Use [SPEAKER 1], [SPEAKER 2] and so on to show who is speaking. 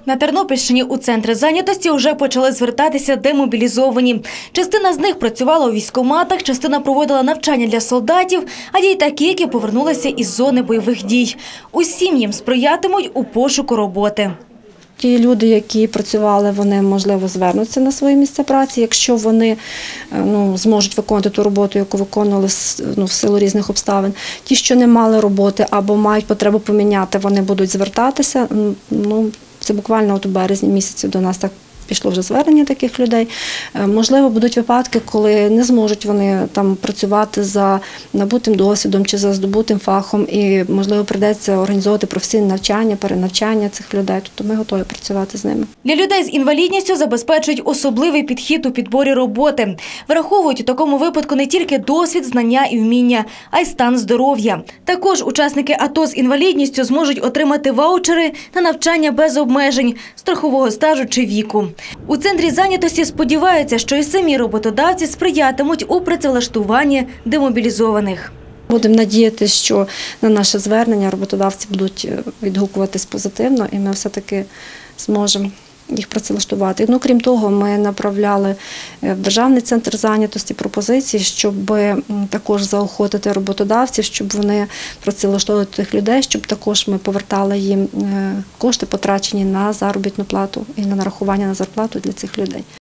[SPEAKER 1] На Тернопільщині у центри зайнятості вже почали звертатися демобілізовані. Частина з них працювала у військкоматах, частина проводила навчання для солдатів, а є й такі, які повернулися із зони бойових дій. Усім їм сприятимуть у пошуку роботи.
[SPEAKER 2] Ті люди, які працювали, вони, можливо, звернуться на своє місце праці, якщо вони зможуть виконувати ту роботу, яку виконували в силу різних обставин. Ті, що не мали роботи або мають потребу поміняти, вони будуть звертатися. Це буквально у березні місяці до нас так пішло вже звернення таких людей. Можливо, будуть випадки, коли не зможуть вони там працювати за набутим досвідом чи за здобутим фахом, і, можливо, прийдеться організовувати професійне навчання, перенавчання цих людей. Тобто ми готові працювати з ними.
[SPEAKER 1] Для людей з інвалідністю забезпечують особливий підхід у підборі роботи. Враховують у такому випадку не тільки досвід, знання і вміння, а й стан здоров'я. Також учасники АТО з інвалідністю зможуть отримати ваучери на навчання без обмежень, страхового стажу чи віку. У центрі зайнятості сподіваються, що і самі роботодавці сприятимуть у працевлаштуванні демобілізованих.
[SPEAKER 2] Будемо надіятися, що на наше звернення роботодавці будуть відгукуватись позитивно, і ми все-таки зможемо їх працевлаштувати. Крім того, ми направляли в Державний центр зайнятості пропозиції, щоб також заохотити роботодавців, щоб вони працевлаштовували тих людей, щоб також ми повертали їм кошти, потрачені на заробітну плату і на нарахування на зарплату для цих людей.